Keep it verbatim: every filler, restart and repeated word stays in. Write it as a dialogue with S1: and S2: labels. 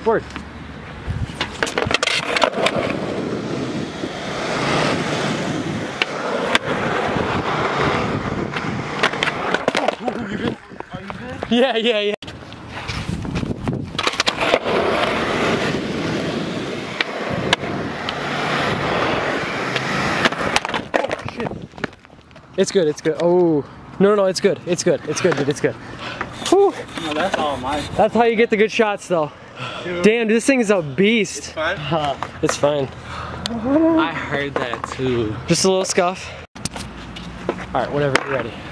S1: work.
S2: You good? Are you good?
S1: Yeah, yeah, yeah. Oh, shit. It's good, it's good. Oh. No, no, no, it's good. It's good. It's good, dude. It's good. Whew.
S2: No, that's all mine.
S1: That's how you get the good shots, though. Dude. Damn, this thing is a beast.
S2: It's fine?
S1: Huh. It's fine.
S2: I heard that too.
S1: Just a little scuff. All right, whenever you're ready.